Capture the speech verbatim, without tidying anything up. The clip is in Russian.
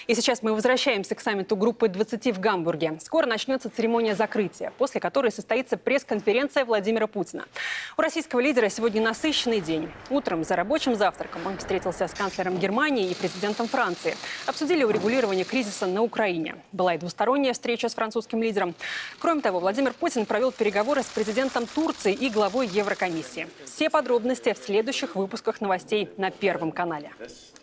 И сейчас мы возвращаемся к саммиту группы двадцати в Гамбурге. Скоро начнется церемония закрытия, после которой состоится пресс-конференция Владимира Путина. У российского лидера сегодня насыщенный день. Утром за рабочим завтраком он встретился с канцлером Германии и президентом Франции. Обсудили урегулирование кризиса на Украине. Была и двусторонняя встреча с французским лидером. Кроме того, Владимир Путин провел переговоры с президентом Турции и главой Еврокомиссии. Все подробности в следующих выпусках новостей на Первом канале.